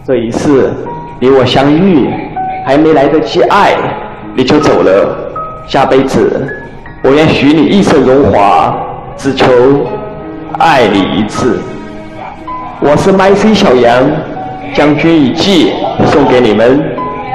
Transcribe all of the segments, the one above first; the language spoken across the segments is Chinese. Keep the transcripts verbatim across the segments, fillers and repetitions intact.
这一世你我相遇，还没来得及爱，你就走了。下辈子我愿许你一生荣华，只求爱你一次。我是麦 C 小杨，将军一计送给你们。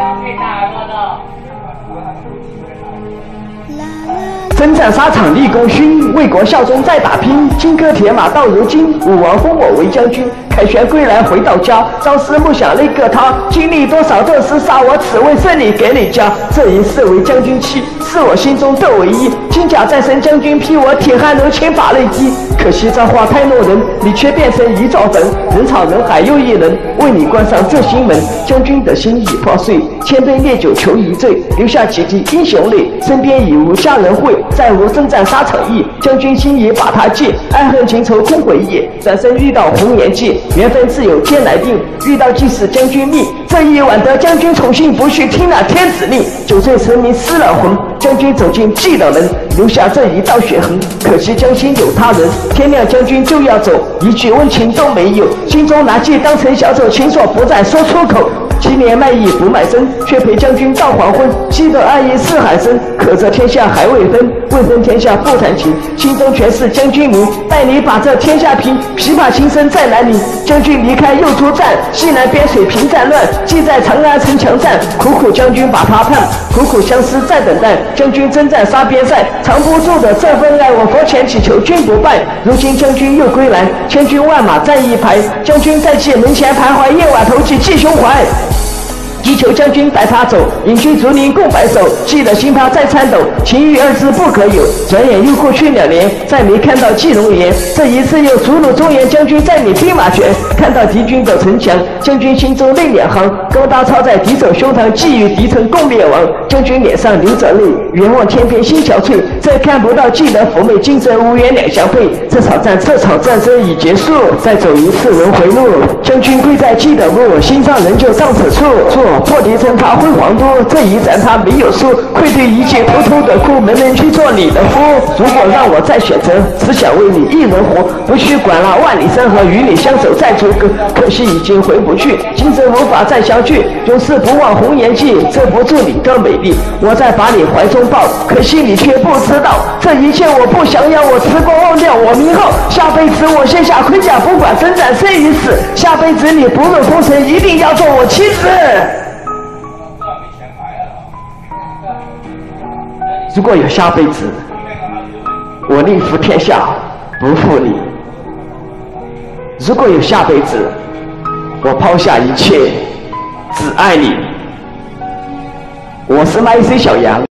征战沙场立功勋，为国效忠在打拼。金戈铁马到如今，武王封我为将军。凯旋归来回到家，朝思暮想那个他，经历多少的厮杀，我只为胜利给你家。这一世为将军妻，是我心中的唯一。金甲在身，将军披我铁汉柔情把泪滴。可惜这话太诺人，你却变成一座坟。人潮人海又一人，为你关上这心门。将军的心已破碎，千杯烈酒求一醉，留下几滴英雄泪。身边已无家人会，再无征战沙场意。将军心已把他戒，爱恨情仇空回忆。转身遇到红颜记，缘分自有天来定。遇到既是将军命，这一晚得将军宠幸，不去听那天子令。酒醉神明失了魂，将军走进记了人，留下这一道血痕。可惜将心有他人，天亮将军就要走，一句温情都没有。心中拿记当成小丑，情所不再说出口。七年卖艺不卖身，却陪将军到黄昏。记得爱意似海深，可这天下还未分，未分天下不谈情。心中全是将军名，带你把这天下平。琵琶琴声在哪里？将军离开又出战，西南边水平战乱，记在长安城墙战。苦苦将军把他盼，苦苦相思在等待。将军征战沙边塞，藏不住的这份爱，我佛前祈求君不败。如今将军又归来，千军万马站一排，将军在记门前徘徊，夜晚投起记胸怀。急求将军带他走，引军竹林共白首，记得心怕在颤抖，情欲二字不可有。转眼又过去两年，再没看到季容颜。这一次又逐鹿中原，将军在你兵马前，看到敌军的城墙，将军心中泪两行。高大操在敌手胸膛，既与敌城共灭亡。将军脸上流着泪，远望天边心憔悴。再看不到既得妩媚，今生无缘两相配。这场战，这场战争已结束，再走一次轮回路。将军归在既得墓，心上仍旧到此处。破敌城他辉煌多，这一战他没有输，愧对一切，偷偷的哭，没能去做你的夫。如果让我再选择，只想为你一人活，不去管那万里山河，与你相守再逐歌。可惜已经回不去，今生无法再相聚，永世不忘红颜记，遮不住你的美丽。我再把你怀中抱，可惜你却不知道，这一切我不想要，我辞官忘掉我名号。下辈子我卸下盔甲，不管征战生与死，下辈子你不论红尘，一定要做我妻子。如果有下辈子，我宁负天下，不负你。如果有下辈子，我抛下一切，只爱你。我是麦 C 小杨，